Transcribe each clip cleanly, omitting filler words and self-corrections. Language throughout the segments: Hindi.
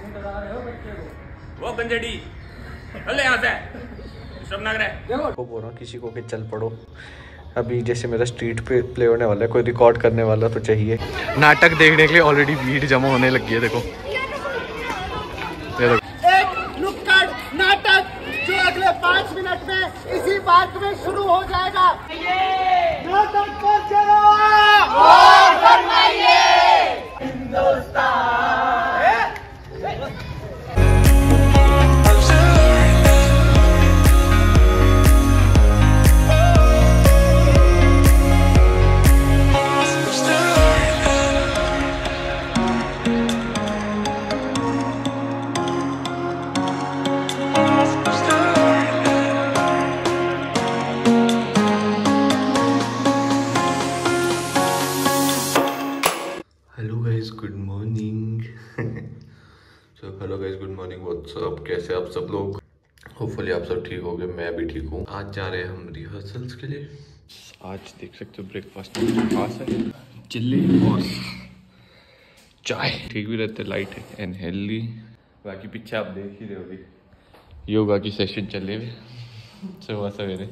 वो गंजेड़ी अल्ले यहाँ से सब नाग रहे को बोल रहा हूँ किसी को कि चल पड़ो। अभी जैसे मेरा स्ट्रीट पे प्ले होने वाला है, कोई रिकॉर्ड करने वाला तो चाहिए। नाटक देखने के लिए ऑलरेडी भीड़ जमा होने लगी है। देखो एक नुक्कड़ नाटक जो अगले 5 मिनट में इसी पार्क में शुरू हो जाएगा। नाटक को चलो और फरमाइए Hindustan. Hello guys, good morning, what's up, कैसे आप सब लोग? होपफुली आप सब ठीक होंगे, मैं भी ठीक हूँ। आज जा रहे हैं हम रिहर्सल्स के लिए। आज देख सकते हो ब्रेकफास्ट में खास है चिल्ली और चाय। ठीक भी रहते, लाइट है एंड हेल्दी। बाकी पीछे आप देख ही रहे हो, अभी योगा की सेशन चले हुए सुबह सवेरे।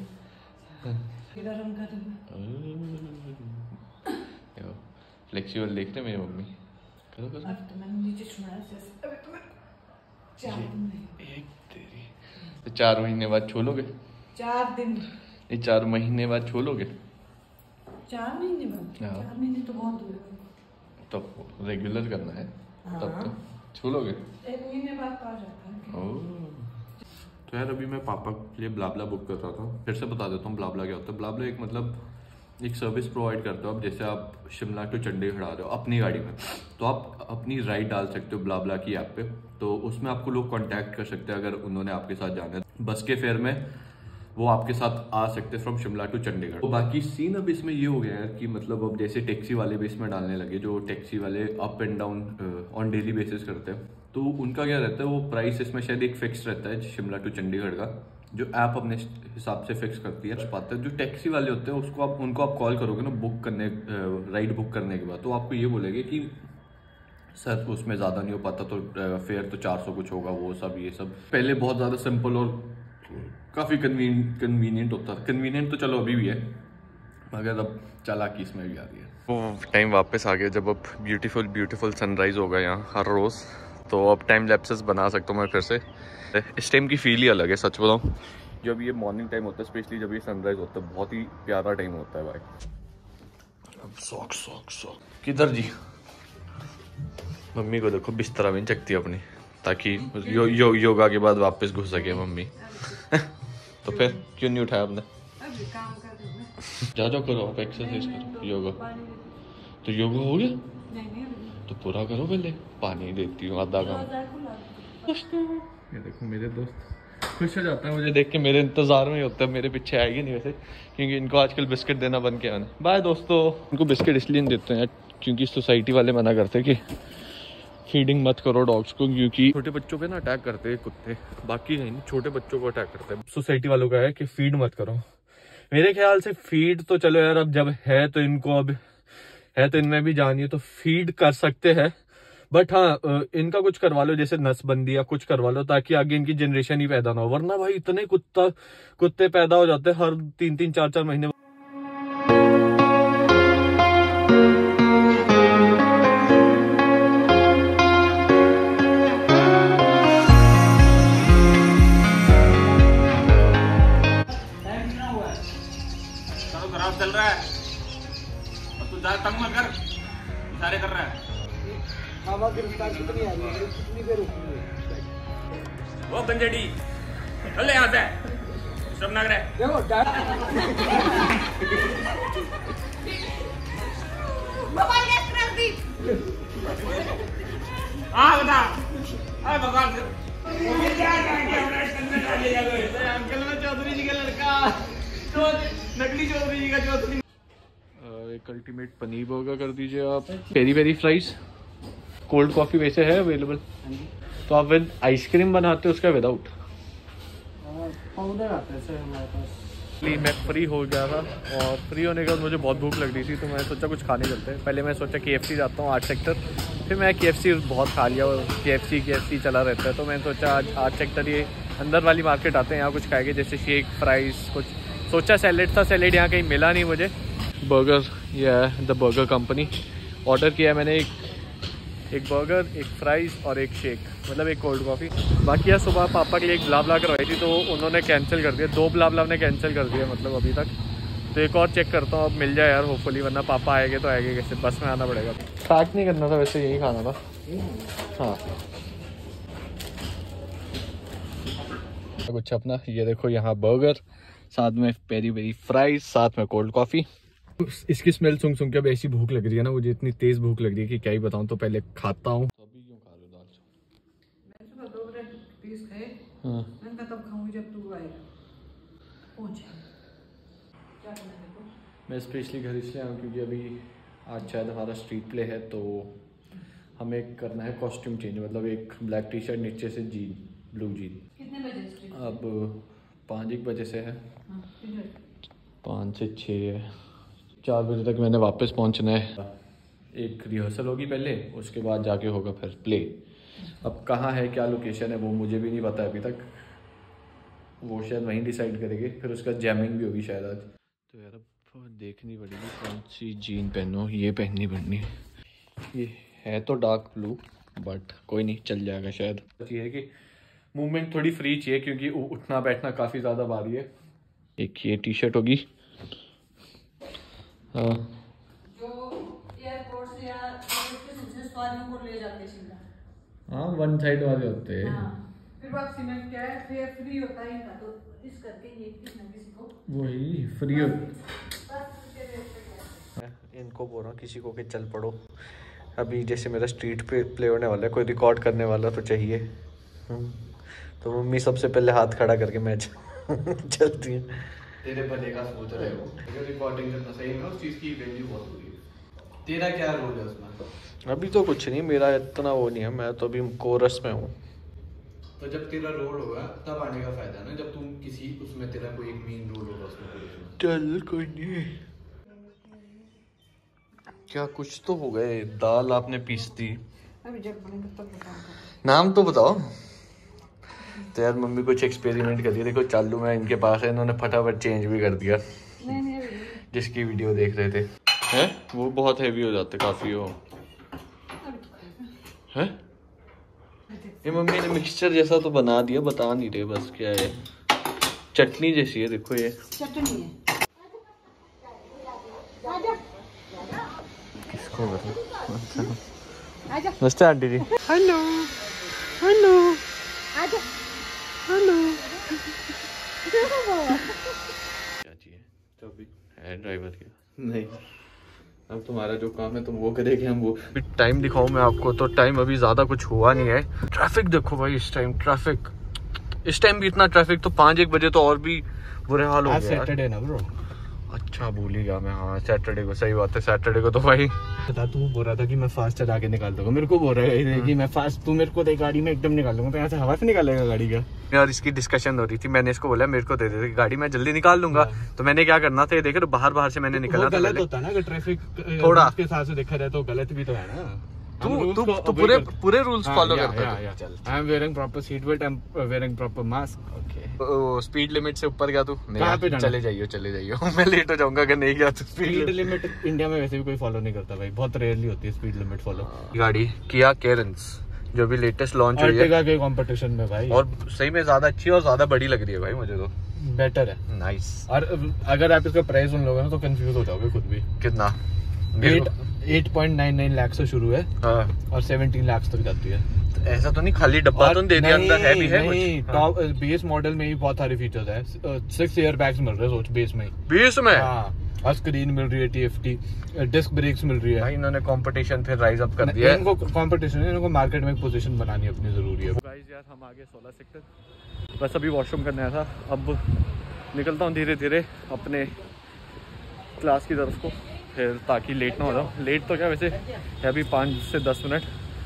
फ्लेक्सिबल देख रहे मेरी मम्मी। करो करो। अब तो मैंने नीचे छुड़ाया से अभी तो मैं 4 दिन नहीं। एक तेरी तो 4 महीने बाद छोलोगे? 4 दिन ये 4 महीने बाद छोलोगे? 4 महीने बाद? 4 महीने तो बहुत दूर है। तो रेगुलर करना है। तब तो छोलोगे? 1 महीने बाद तो आ जाता है। तो यार अभी मैं पापा के लिए ब्लाब्ला बुक कर रहा था। फिर से बता देता हूँ ब्लाब्ला क्या होता है। ब्लाब्ला एक मतलब एक सर्विस प्रोवाइड करते हो। अब जैसे आप शिमला टू चंडीगढ़ आ रहे हो अपनी गाड़ी में, तो आप अपनी राइड डाल सकते हो ब्लाब्ला की ऐप पे। तो उसमें आपको लोग कांटेक्ट कर सकते हैं अगर उन्होंने आपके साथ जाना है। बस के फेयर में वो आपके साथ आ सकते हैं फ्रॉम शिमला टू चंडीगढ़। तो बाकी सीन अब इसमें ये हो गया है कि मतलब अब जैसे टैक्सी वाले भी इसमें डालने लगे, जो टैक्सी वाले up and down on daily basis करते हैं। तो उनका क्या रहता है, वो प्राइस इसमें शायद एक फिक्स रहता है शिमला टू चंडीगढ़ का, जो ऐप अपने हिसाब से फिक्स करती है। पाता है जो टैक्सी वाले होते हैं उसको उनको आप कॉल करोगे ना बुक करने, राइड बुक करने के बाद, तो आपको ये बोलेंगे कि सर उसमें ज़्यादा नहीं हो पाता, तो फेयर तो 400 कुछ होगा, वो सब ये सब। पहले बहुत ज़्यादा सिंपल और काफ़ी कन्वीनियंट होता था। कन्वीनियंट तो चलो अभी भी है, मगर अब चालाकी इसमें भी आ रही है। वो टाइम वापस आ गया जब अब ब्यूटीफुल सनराइज़ होगा यहाँ हर रोज़। तो अब टाइम लैप्सेस बना सकता हूँ मैं फिर से। इस टाइम की फील ही अलग है, सच बताऊँ। जब ये मॉर्निंग टाइम होता है, स्पेशली जब ये सनराइज होता है, बहुत ही प्यारा टाइम होता है भाई। अब सॉक किधर जी? मम्मी को देखो बिस्तरा भी नहीं चकती अपनी, ताकि योगा के बाद वापस घुस सके मम्मी। तो फिर क्यों नहीं उठाया आपने? जाओ करो, आप एक्सरसाइज करो, योगा। तो योगा हो गया तो पूरा करो पहले। पानी देती हूँ आधा काम। ये देखो मेरे दोस्त खुश हो जाता है मुझे देख के, मेरे इंतजार में ही होता है, मेरे पीछे आएगी नहीं वैसे, क्योंकि इनको आजकल बिस्किट देना बंद किया है। बाय दोस्तों। इनको बिस्किट इसलिए नहीं देते हैं क्योंकि सोसाइटी वाले मना करते हैं कि फीडिंग मत करो डॉग्स को, क्योंकि छोटे बच्चों पे ना अटैक करते हैं कुत्ते। बाकी नहीं, छोटे बच्चों को अटैक करते हैं। सोसाइटी वालों का है कि फीड मत करो। मेरे ख्याल से फीड तो चलो यार, अब जब है तो इनको अब है तो इनमें भी जानिए तो फीड कर सकते हैं। बट हाँ, इनका कुछ करवा लो, जैसे नसबंदी या कुछ करवा लो, ताकि आगे इनकी जनरेशन ही पैदा ना हो। वरना भाई इतने कुत्ते पैदा हो जाते हैं हर 3-3, 4-4 महीने। खराब चल रहा है और तू ज्यादा तंग मत कर, इशारे कर रहा है। हवा की रफ्तार कितनी आ रही है, कितनी देर रुकनी है? वो गंजेड़ी अल्ले यहाँ से सब नाग रहे देखो मोबाइल गैस कर दी। हाँ बता, अरे भगवान अंकल में चौधरी जी का लड़का, नकली चौधरी जी का चौधरी। एक अल्टीमेट पनीर बर्गर कर दीजिए आप। Peri fries. कोल्ड कॉफी वैसे है अवेलेबल? तो आप विद आइसक्रीम बनाते हो उसका विदाउट? पाउडर आता है सर हमारे पास। मैं फ्री हो गया था और फ्री होने के बाद मुझे बहुत भूख लग रही थी, तो मैं सोचा कुछ खाने चलते हैं। पहले मैं सोचा KFC जाता हूँ 8 सेक्टर, फिर मैं KFC बहुत खा लिया और KFC चला रहता है, तो मैंने सोचा आज चेक करिए अंदर वाली मार्केट आते हैं, यहाँ कुछ खाएंगे जैसे शेक फ्राइज़ कुछ। सोचा सैलेड था, सैलेड यहाँ कहीं मिला नहीं मुझे। बर्गर, ये है द बर्गर कंपनी। ऑर्डर किया मैंने एक बर्गर, एक फ्राइज़ और एक शेक, मतलब एक कोल्ड कॉफ़ी। बाकी यार सुबह पापा के लिए एक ब्ला करवाई थी, तो उन्होंने कैंसिल कर दिया। 2 ब्ला ने कैंसिल कर दिया मतलब अभी तक। तो एक और चेक करता हूँ, अब मिल जाए यार होपफुली, वरना पापा आएंगे तो आएंगे कैसे, बस में आना पड़ेगा। पैक नहीं करना था वैसे, यही खाना था। हाँ कुछ अपना, ये देखो यहाँ बर्गर, साथ में पेरी फ्राइज, साथ में कोल्ड कॉफ़ी। इसकी स्मेल सुन के अब ऐसी भूख लग रही है ना, मुझे इतनी तेज भूख लग रही है कि क्या ही बताऊँ। तो पहले खाता हूँ। तो अभी क्यों खा रहे हो दाल चावल? मैं सुबह 2 ब्रेड पीस खाए, मैंने कहा तब खाऊंगी जब तू आएगा। पहुंचे क्या करना है तो? मैं स्पेशली घर इसलिए आऊँ क्योंकि अभी आज शायद हमारा स्ट्रीट प्ले है, तो हमें करना है कॉस्ट्यूम चेंज। मतलब एक ब्लैक टी शर्ट, नीचे से जीन, ब्लू जीन। कितने बजे स्ट्रीट? अब 5-1 बजे से है, हाँ, 5 से 6 है। 4 बजे तक मैंने वापस पहुंचना है। एक रिहर्सल होगी पहले, उसके बाद जाके होगा फिर प्ले। अब कहाँ है, क्या लोकेशन है, वो मुझे भी नहीं पता अभी तक। वो शायद वहीं डिसाइड करेंगे। फिर उसका जैमिंग भी होगी शायद आज। तो यार अब देखनी पड़ेगी कौन सी जीन पहनो। ये पहननी पड़नी है। ये है तो डार्क ब्लू, बट कोई नहीं, चल जाएगा शायद। ये है कि मूवमेंट थोड़ी फ्री चाहिए क्योंकि उठना बैठना काफ़ी ज़्यादा भारी है। एक ये टी शर्ट होगी। जो एयरपोर्ट से या बिजनेस वालों को ले जाते शिमला। हाँ, 1 साइड वाले होते हैं। हाँ, फिर वापसी में क्या है, फेयर फ्री होता है इनका, तो इस करके ये किसी न किसी को वही फ्री हो। इनको बोल रहा हूँ किसी को कि चल पड़ो। अभी जैसे मेरा स्ट्रीट पे प्ले होने वाला है, कोई रिकॉर्ड करने वाला तो चाहिए। तो मम्मी सबसे पहले हाथ खड़ा करके मैच चलती है। तेरे भले का सोच रहे हो, अगर रिकॉर्डिंग करना सही में उस चीज़ की वैल्यू बहुत हो रही है। तेरा क्या रोल है उसमें? अभी तो कुछ नहीं, मेरा इतना वो नहीं है, मैं तो अभी कोरस में हूँ। तो जब तेरा रोल होगा तब आने का फायदा है ना, जब तुम किसी उसमें तेरा कोई एक मेन रोल होगा उसमें। चल कोई नहीं। क्या कुछ तो हो गए। दाल आपने पीस दी, अभी जब बनेगा तब बताऊंगा। नाम तो बताओ। तो यार मम्मी कुछ एक्सपेरिमेंट कर दिया। देखो चालू में इनके पास है, इन्होंने फटाफट चेंज भी कर दिया। नहीं जिसकी वीडियो देख रहे थे हैं, वो बहुत हैवी हो जाते काफ़ी हो है। ये मम्मी ने मिक्सचर जैसा तो बना दिया, बता नहीं रहे बस क्या है। चटनी जैसी है, देखो ये चटनी है। किसको नमस्ते आंटी जी। Hello hello hello. क्या चाहिए? तो अभी है ड्राइवर क्या? नहीं, अब तुम्हारा जो काम है तुम वो करेंगे, हम वो। टाइम दिखाऊं मैं आपको, तो टाइम अभी ज़्यादा कुछ हुआ नहीं है। ट्रैफिक देखो भाई, इस टाइम भी इतना ट्रैफिक। तो 5-1 बजे तो और भी बुरे हाल हो गया। सैटरडे ना ब्रो। अच्छा भूल ही गया मैं। हाँ सैटरडे को, सही बात है। सैटरडे को तो भाई पता, तू बोल रहा था कि मैं फास्ट चला के निकाल दूंगा। मेरे को बोल रहा है कि मैं फास्ट, तू मेरे को दे गाड़ी में एकदम निकाल दूंगा। तो यहाँ से हवा से निकालेगा गाड़ी का। यार इसकी डिस्कशन हो रही थी, मैंने इसको बोला मेरे को दे दे गाड़ी, मैं जल्दी निकाल लूंगा। तो मैंने क्या करना था, ये देखे, तो बाहर से मैंने निकलना था। गलत होता है ना, अगर ट्रैफिक थोड़ा के हिसाब से देखा जाए तो गलत भी तो है ना। तू पूरे रूल्स फॉलो करता है। चल, I am wearing proper seat belt, I am wearing proper mask. Okay, speed limit से ऊपर गया तू? कहाँ पे जाना? चले जाइयो मैं लेट हो जाऊंगा अगर नहीं गया तो। स्पीड लिमिट इंडिया में वैसे भी कोई फॉलो नहीं करता भाई, बहुत रेयरली होती है स्पीड लिमिट फॉलो। गाड़ी किया कैरेंस जो भी लेटेस्ट लॉन्च हुई है के कंपटीशन में भाई, और सही में ज्यादा अच्छी और ज्यादा बड़ी लग रही है भाई मुझे तो। बेटर है, नाइस। और अगर आप इसका प्राइस सुन लोगे ना तो कंफ्यूज हो जाओगे खुद भी। कितना? 8.99 लाख से शुरू है। हाँ। और 17 लाख तक जाती है। तो ऐसा तो नहीं खाली डब्बा तो दे दिया, अंदर है भी है कुछ? टॉप बेस मॉडल में ही बहुत सारे फीचर्स है। 6 एयर बैग्स मिल रहे हैं सोच बेस में। बेस में? हाँ, और स्क्रीन मिल रही है, TFT डिस्क ब्रेक्स मिल रही है भाई। इन्होंने कंपटीशन फिर राइज अप कर दिया है। इनको कंपटीशन है, इनको मार्केट में एक पोजीशन बनानी अपनी जरूरी है। गाइस यार हम आगे 16 सेक्टर, बस अभी वॉशरूम करने आया था। अब निकलता हूँ धीरे धीरे अपने क्लास की तरफ को, फिर ताकि लेट ना हो जाऊँ। लेट तो क्या वैसे है अभी 5 से 10 मिनट।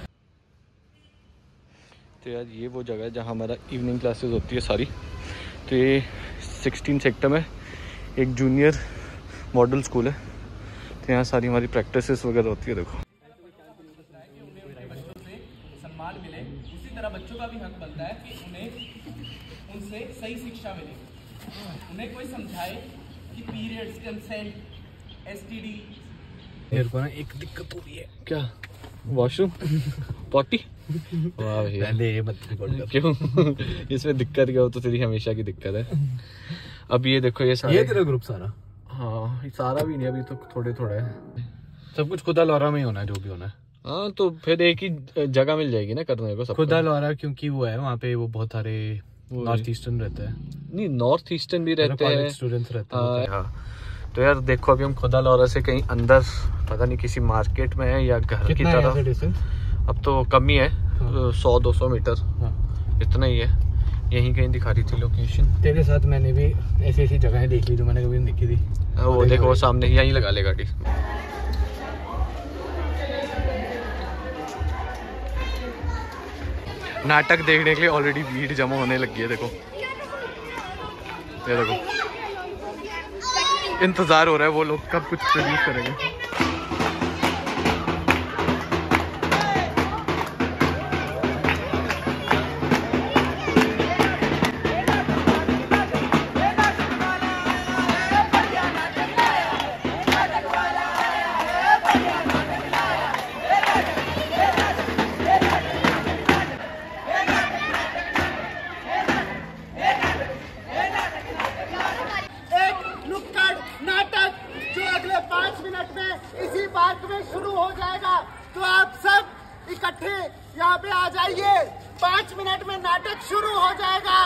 तो यार ये वो जगह है जहाँ हमारा इवनिंग क्लासेस होती है सारी। तो ये 16 सेक्टर में एक जूनियर मॉडल स्कूल है। तो यहाँ सारी हमारी प्रैक्टिसेस वगैरह होती है। देखो तरह बच्चों का भी हक बनता है कि उन्हें उनसे सही शिक्षा मिले। उन्हें कोई समझाए कि पीरियड्स, कंसेंट, एसटीडी। मेरे को ना एक दिक्कत हो रही है। क्या? वॉशरूम? पॉटी? वाह भैया, ये मत क्यों? इसमें दिक्कत क्या हो तो तेरी हमेशा की दिक्कत है। अब ये देखो, ये सारे, ये तेरा ग्रुप सारा? हाँ, सारा भी नहीं, अभी तो थोड़े थोड़े है। सब कुछ खुदा लौरा में ही होना है, जो भी होना है। हाँ, तो फिर एक ही जगह मिल जाएगी ना करने को सब। खुदा लौरा क्योंकि वो है वहाँ पे, वो बहुत सारे नॉर्थ ईस्टर्न रहते हैं। नहीं, नॉर्थ ईस्टर्न भी रहते हैं, स्टूडेंट्स रहते हैं। हाँ, तो यार देखो, अभी हम खुदा लौरा से कहीं अंदर, पता नहीं किसी मार्केट में है या घर की तरफ। अब तो कम ही है, 100-200 मीटर, इतना ही है। यहीं कहीं दिखा रही थी लोकेशन। तेरे साथ मैंने भी ऐसी ऐसी जगहें देख ली जो मैंने कभी नहीं देखी थी। वो देखो, वो सामने यहीं लगा ले गाड़ी। नाटक देखने के लिए ऑलरेडी भीड़ जमा होने लगी है। देखो, ये देखो, इंतजार हो रहा है वो लोग कब कुछ रिलीज करेंगे। शुरू हो जाएगा, तो आप सब इकट्ठे यहाँ पे आ जाइए। 5 मिनट में नाटक शुरू हो जाएगा।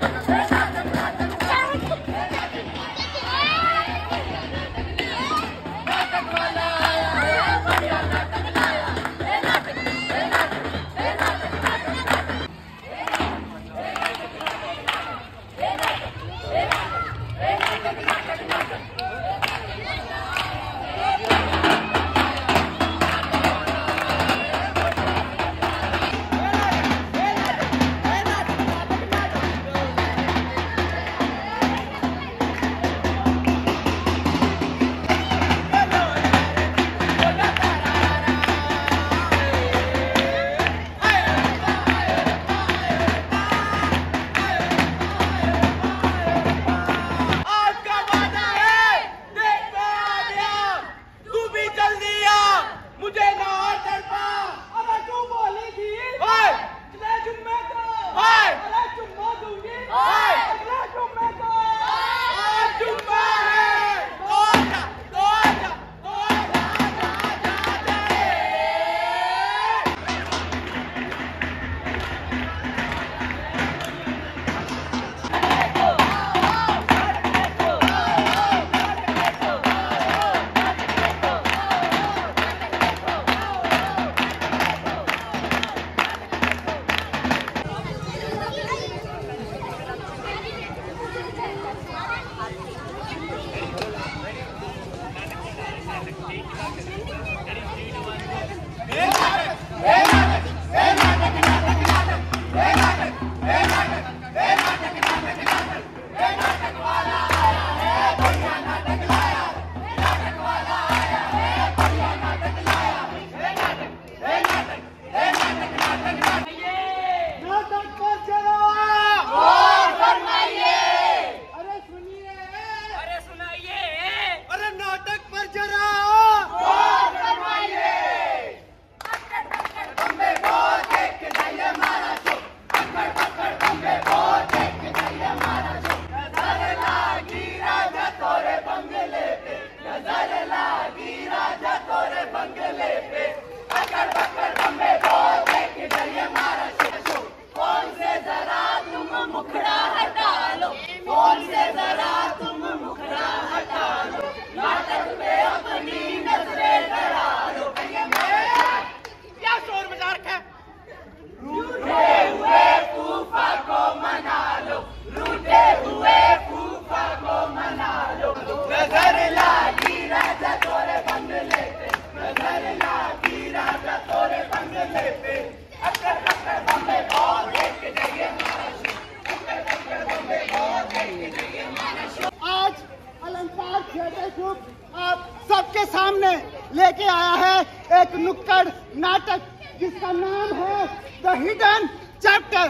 आप सबके सामने लेके आया है एक नुक्कड़ नाटक जिसका नाम है द हिडन चैप्टर।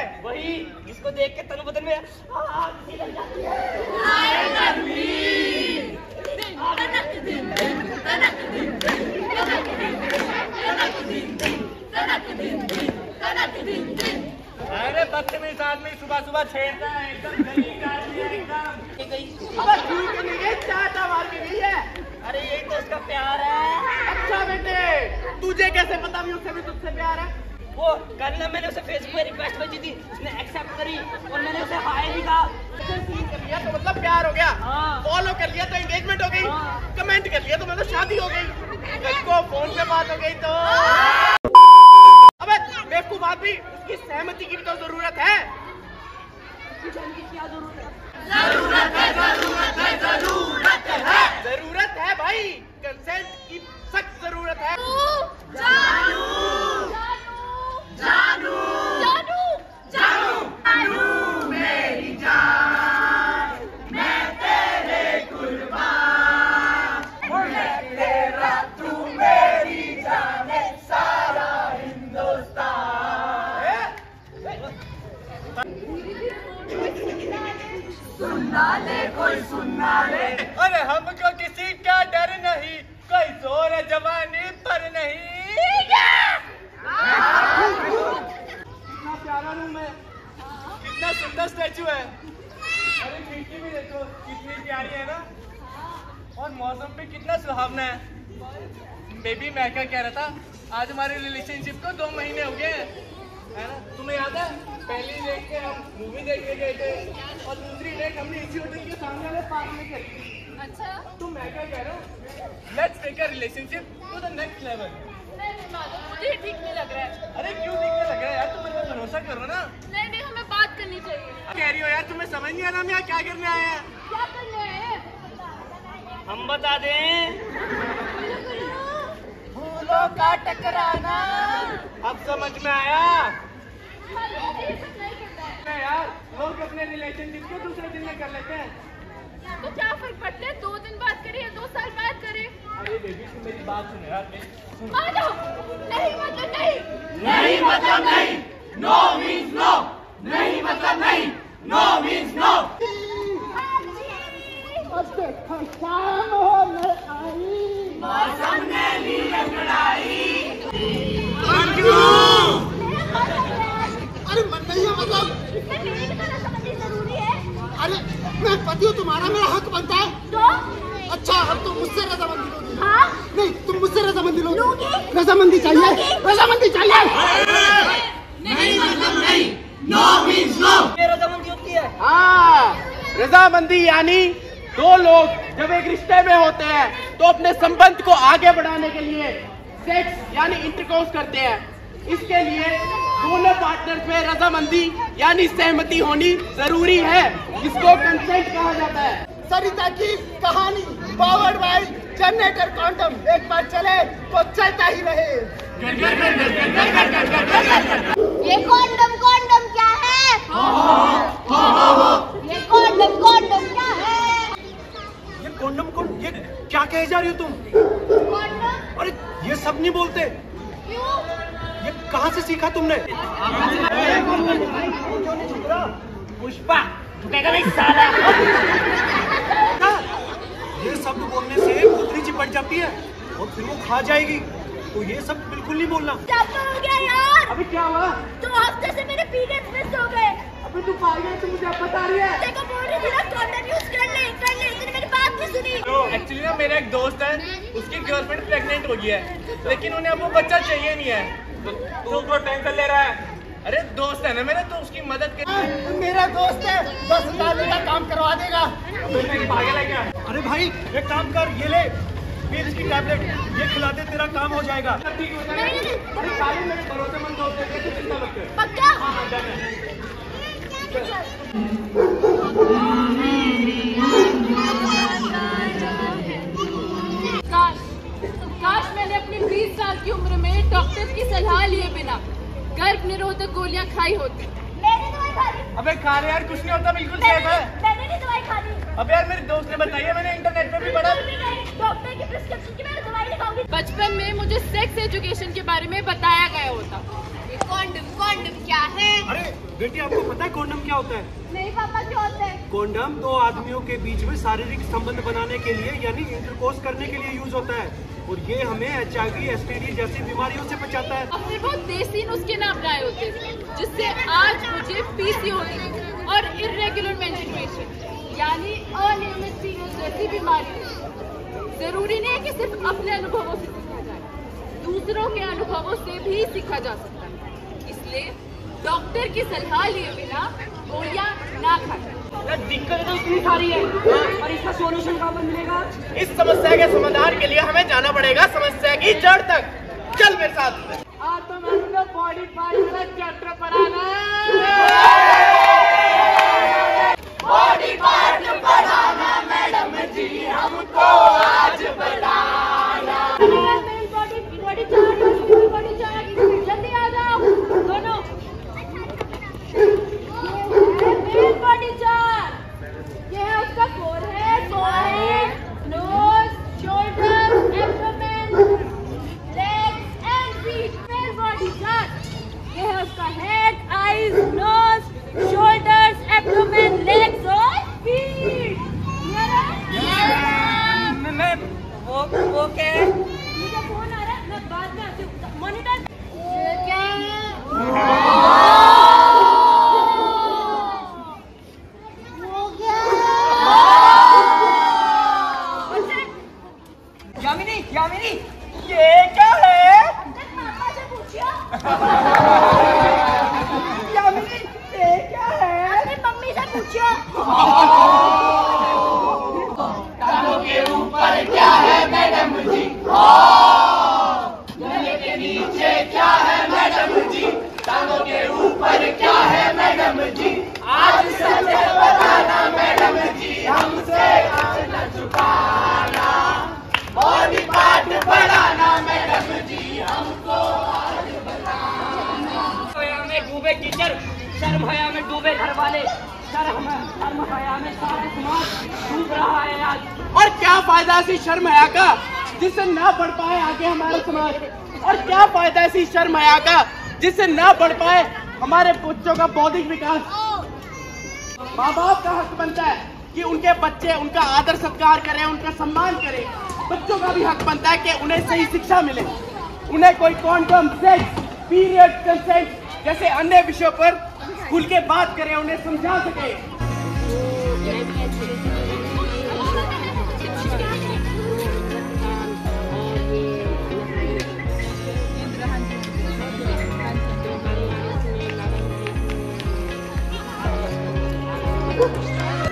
वही जिसको देख के तन बदन में आग सी लग जाती है। अरे बदतमीज आदमी सुबह सुबह छेड़ता है, एकदम गली काट दिया एकदम। अब ठीक है, नहीं चाहता मार के गई है। अरे यही तो उसका प्यार है। अच्छा बेटे, तुझे कैसे पता भी उसे भी तुझसे प्यार है? वो कल ना मैंने उसे फेसबुक पे रिक्वेस्ट भेजी थी, उसने एक्सेप्ट करी और मैंने उसे हाय भी कहा। सीन कर लिया तो मतलब प्यार हो गया, फॉलो कर लिया तो एंगेजमेंट हो गई, कमेंट कर लिया तो मतलब शादी हो गई, इसको फोन पे बात हो गई तो अबे बेवकूफ आदमी, उसकी सहमति की भी तो जरूरत है। क्या जरूरत है? जरूरत है भाई, कंसेंट की सख्त जरूरत है। जानू मेरी जान, मैं तेरे कुर्बान, मैं तेरा तू मेरी जान, सारा हिंदुस्तान। सुनना ले कोई सुनना ले, अरे हमको किसी का डर नहीं, कोई जोर जवानी पर नहीं। कितना प्यारा रूम है, कितना सुंदर स्टैचू है। अरे खिड़की भी देखो कितनी प्यारी है ना, और मौसम भी कितना सुहावना है। बेबी मैं क्या कह रहा था, आज हमारे रिलेशनशिप को 2 महीने हो गए है ना। तुम्हें याद है पहली डेट के हम मूवी देखने गए थे और दूसरी डेट हमने इसी होटल के सामने वाले पार्क में करी थी। अच्छा तो मैं क्या कह रहा हूँ, let's take a relationship to the next level. मुझे ठीक नहीं लग रहा है। अरे क्यों दिखने लग रहा है यार, तुम मेरे पे भरोसा करो ना। नहीं नहीं, हमें बात करनी चाहिए। कह रही हो यार, तुम्हें समझ नहीं आ रहा हम यहाँ क्या करने आए हैं? क्या करने हैं? हम बता दें, फूलों का टकराना अब समझ में आया। ये सब नहीं करता है। नहीं यार, लोग अपने रिलेशनशिप को दूसरे दिन में कर लेते हैं। तो क्या फर्क पड़ता है, 2 दिन बात करें या 2 साल बात करें? अरे बेबी तुम मेरी बात सुन यार। मानो नहीं मतलब नहीं, नहीं मतलब नहीं, नो मीन्स नो, नहीं मतलब नहीं, नो मीन्स नो। मौसम ने ली अंगड़ाई। अरे मन नहीं है मतलब, इसमें मेरी भी तो समझनी जरूरी है। अरे मैं पति हूँ तुम्हारा, मेरा हक बनता है। तो अच्छा अब तुम मुझसे रजामंदी लोगी? हाँ नहीं तुम मुझसे रजामंदी लोगी? लूंगी। रजामंदी चाहिए, रजामंदी चाहिए। नहीं मतलब नहीं, नो मीन्स नो। ये रजामंदी होती है। हाँ, रजामंदी यानी 2 लोग जब एक रिश्ते में होते हैं तो अपने संबंध को आगे बढ़ाने के लिए सेक्स यानी इंटरकोर्स करते हैं। इसके लिए दोनों पार्टनर्स में रजामंदी यानी सहमति होनी जरूरी है, जिसको कंसेंट कहा जाता है। सरिता की कहानी पावर्ड बाय जनरेटर कॉन्डम, एक बार चले तो चलता ही रहे। ये कॉन्डम क्या है? ये कॉन्डम क्या है? ये कॉन्डम ये क्या कहे जा रही हो तुम? कॉन्डम अरे ये सब नहीं बोलते, क्यों? ये कहाँ से सीखा तुमने? पुष्पा झुकेगा नहीं साला। ये शब्द बोलने से पुतली चिपट जाती है और फिर वो खा जाएगी, तो ये सब बिल्कुल नहीं बोलना। क्या तो हो गया यार? अभी क्या हुआ? 2 हफ्ते से मेरे पीरियड्स मिस हो गए। अभी तू पागल है, तू मुझे अब बता रही है। देखो बोल रही थी ना कॉन्डम यूज कर ले, तूने मेरी बात नहीं सुनी। एक्चुअली ना मेरा एक दोस्त है, उसकी गर्लफ्रेंड प्रेग्नेंट हो गई है, लेकिन उन्हें अब वो बच्चा चाहिए नहीं है। तू उसको टेंशन ले रहा है? अरे दोस्त है ना मेरा, तो उसकी मदद कर। मेरा दोस्त है, बस डालने का काम करवा देगा। पागल है क्या? अरे भाई एक काम कर, ये ले पील्स की टैबलेट, ये खिला दे, तेरा काम हो जाएगा। ठीक हो जाएगा। नहीं। अरे खाली मेरे भरोसेमंद दोस्त है, तू चिंता मत कर। पक्का? हाँ डन है। काश मैंने अपनी 20 साल की उम्र में डॉक्टर की सलाह लिए बिना गर्भ निरोधक गोलियां खाई होती। मैंने दवाई खा ली। अबे खा रहे यार, कुछ नहीं होता, बिल्कुल सेफ है। मैंने नहीं दवाई खा ली। अबे यार मेरे दोस्त ने बताई है, मैंने इंटरनेट पे भी पढ़ा। डॉक्टर की प्रिस्क्रिप्शन की मैंने दवाई नहीं खाऊंगी। बचपन में मुझे सेक्स एजुकेशन के बारे में बताया गया होता, कॉन्डम क्या है? अरे बेटी, आपको पता है कॉन्डम क्या होता है? नहीं पापा, क्या होता है? कॉन्डम दो आदमियों के बीच में शारीरिक संबंध बनाने के लिए यानी इंटरकोर्स करने के लिए यूज होता है और ये हमें HIV, STD जैसी बीमारियों से बचाता है। अपने बहुत देसी नुस्खे ना अपनाए होते जिससे आज मुझे PCOD और इर्रेगुलर मेंस्ट्रुएशन यानी अनियमित पीरियड जैसी बीमारी। जरूरी नहीं है कि सिर्फ अपने अनुभवों से सीखा जाए, दूसरों के अनुभवों से भी सीखा जा सकता है। इसलिए डॉक्टर की सलाह लिए बिना गोलियां ना खाएं। दिक्कत तो इतनी सारी है और इसका सोल्यूशन कहाँ पर मिलेगा? इस समस्या के समाधान के लिए हमें जाना पड़ेगा समस्या की जड़ तक। चल मेरे साथ। आज तो मैं बॉडी पार्ट का चैप्टर पढ़ाना है। बॉडी पार्ट पढ़ाना मैडम जी हमको आज बताना। बॉडी चार्ट जल्दी आ जाओ दोनों। बॉडी चार्ट ये है उसका forehead, nose, shoulder, abdomen, legs and feet. फिर बॉडी चार्ट ये है उसका head, eyes, nose, shoulders, abdomen, legs और फीट। मैम वो क्या है? मुझे फोन आ रहा है, मैं बाद में आती हूँ। मॉनिटर क्या है? यामिनी ये क्या है? पापा से पूछियो। यामिनी ये क्या है? अपनी मम्मी से पूछियो। कानों के ऊपर क्या है मैडम जी? गले के नीचे क्या है मैडम जी? कानों के ऊपर क्या है मैडम जी? आज सच बताना मैडम जी, हमसे आंख न झुकाना। बॉडी पार्ट बढ़ाना मैडम जी हमको आज बताना। हया में डूबे टीचर, शर्म हया में डूबे घर वाले, शर्म हया में सारा समाज डूब रहा है आज। और क्या फायदा ऐसी शर्म हया का जिससे ना बढ़ पाए आगे हमारा समाज? और क्या फायदा ऐसी शर्म हया का जिससे ना बढ़ पाए हमारे बच्चों का बौद्धिक विकास? माँ बाप का हक बनता है कि उनके बच्चे उनका आदर सत्कार करें, उनका सम्मान करें। बच्चों का भी हक बनता है कि उन्हें सही शिक्षा मिले, उन्हें कोई कॉन्डम, सेक्स, पीरियड, कंसेंट जैसे अन्य विषयों पर खुल के बात करें, उन्हें समझा सके।